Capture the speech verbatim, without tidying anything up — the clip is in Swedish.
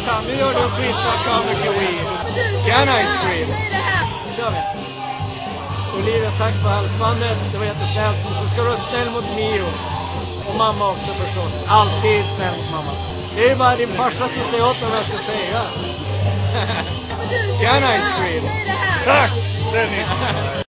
Lojsan, nu gör du skitbra cover till Wii. Gärna ice cream. Kör vi. Olivia, tack för halsbandet. Det var jättesnällt. Och så ska du vara snäll mot Mio. Och mamma också förstås. Alltid snäll mot mamma. Det är bara din farsa som säger åt mig vad jag ska säga. Gärna ice cream. Tack!